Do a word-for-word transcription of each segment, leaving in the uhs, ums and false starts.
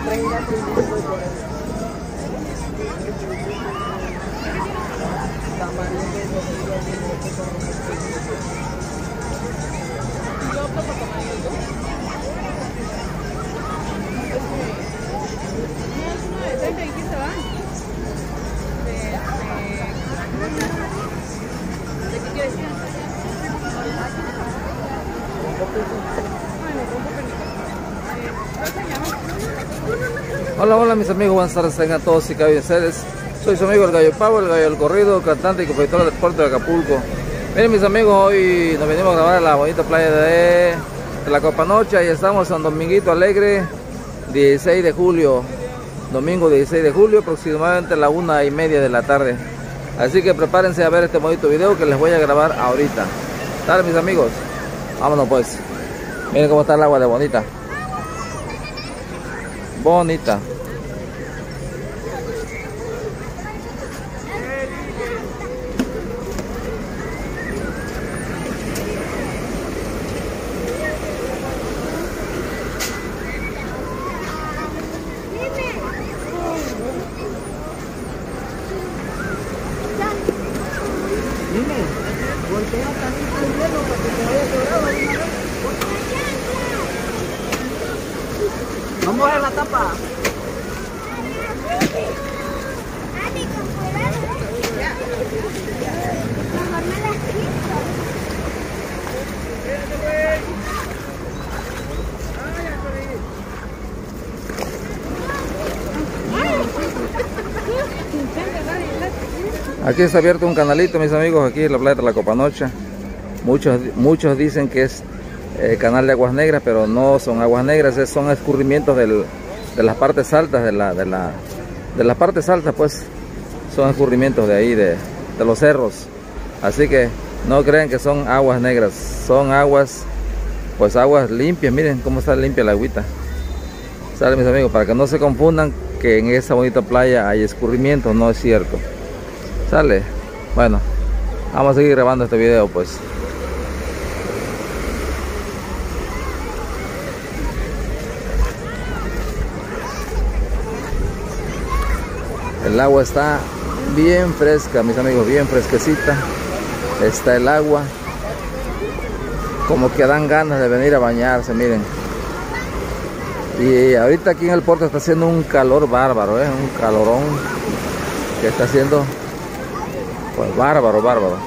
Hola, hola mis amigos, buenas tardes, tengan todos y cada uno de ustedes. Soy su amigo el Gallo Pavo, el Gallo del Corrido, cantante y compositor del puerto de Acapulco. Miren mis amigos, hoy nos venimos a grabar en la bonita playa de, de la Copanocha y estamos en Dominguito Alegre, dieciséis de julio, domingo dieciséis de julio, aproximadamente a la una y media de la tarde. Así que prepárense a ver este bonito video que les voy a grabar ahorita. Dale mis amigos, vámonos pues. Miren cómo está el agua de bonita. Bonita. Vamos a la tapa. Aquí está abierto un canalito, mis amigos, aquí en la playa de la Copanocha. Muchos, muchos dicen que es eh, canal de aguas negras, pero no son aguas negras, son escurrimientos del, de las partes altas de la, de la, de las partes altas, pues son escurrimientos de ahí, de, de los cerros. Así que no crean que son aguas negras, son aguas, pues aguas limpias. Miren cómo está limpia la agüita. Sale mis amigos, para que no se confundan que en esa bonita playa hay escurrimientos, no es cierto. Sale, bueno, vamos a seguir grabando este video pues. El agua está bien fresca, mis amigos, bien fresquecita. Está el agua, como que dan ganas de venir a bañarse, miren. Y ahorita aquí en el puerto está haciendo un calor bárbaro, ¿eh? Un calorón que está haciendo, pues bárbaro, bárbaro.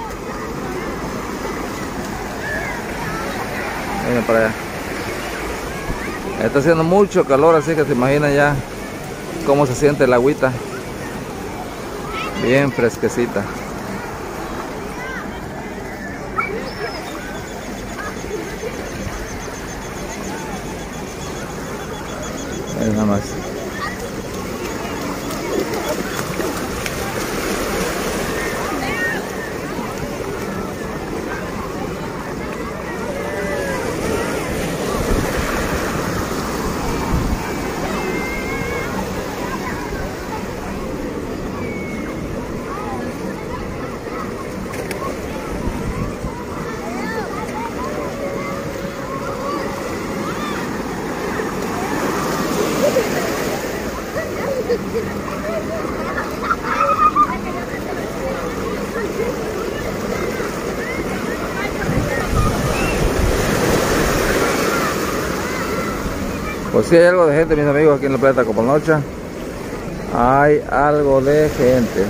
Miren para allá. Está haciendo mucho calor, así que se imaginan ya cómo se siente el agüita. Bien fresquecita. Miren nada más. Pues sí hay algo de gente, mis amigos, aquí en la playa de Copanocha. Hay algo de gente.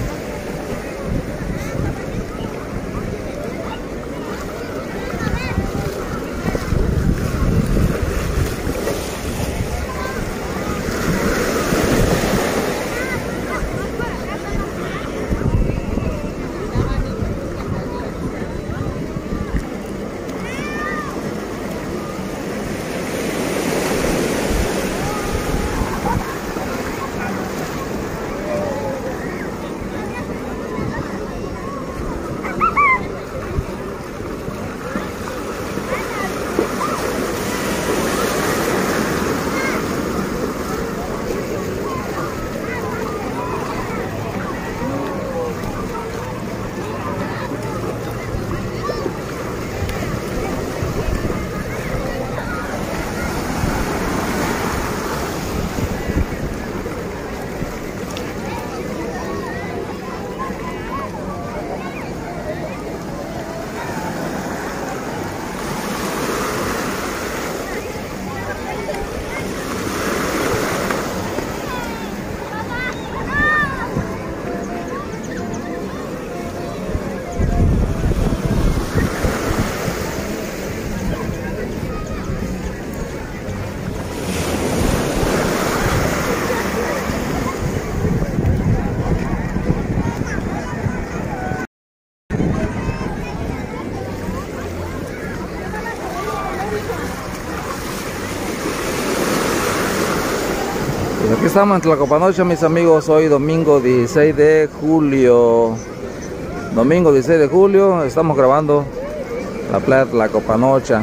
Pues aquí estamos en Tlacopanocha, mis amigos. Hoy domingo dieciséis de julio. Domingo dieciséis de julio. Estamos grabando la playa de Tlacopanocha.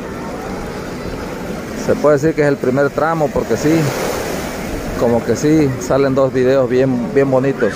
Se puede decir que es el primer tramo porque sí, como que sí, salen dos videos bien, bien bonitos.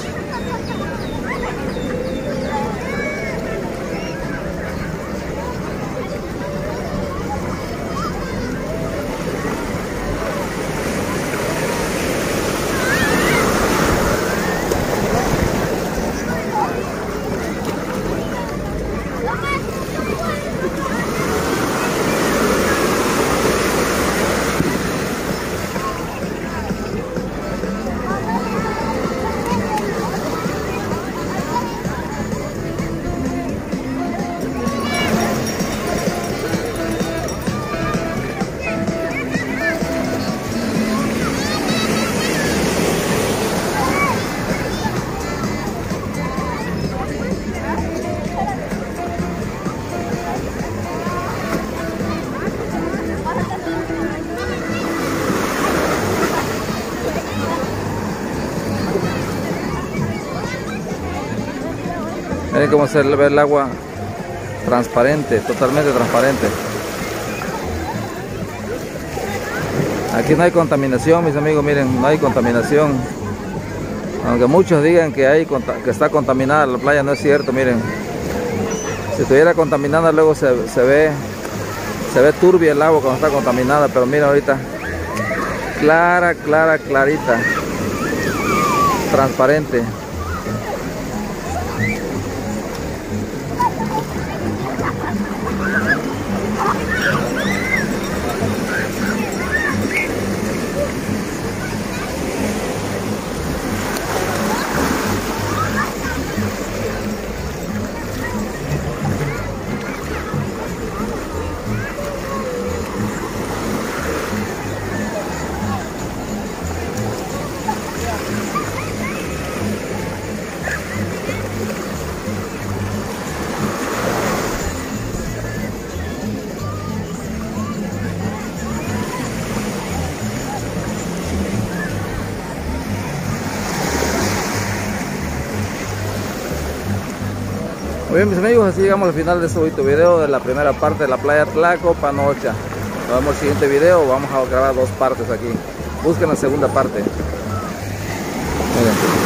Miren cómo se ve el agua transparente, totalmente transparente. Aquí no hay contaminación, mis amigos, miren, no hay contaminación. Aunque muchos digan que, hay, que está contaminada la playa, no es cierto, miren. Si estuviera contaminada luego se, se ve se ve turbia el agua cuando está contaminada, pero miren ahorita, clara, clara, clarita, transparente. Muy bien, mis amigos, así llegamos al final de este bonito video de la primera parte de la playa Tlacopanocha. Nos vemos en el siguiente video, vamos a grabar dos partes aquí. Busquen la segunda parte. Miren.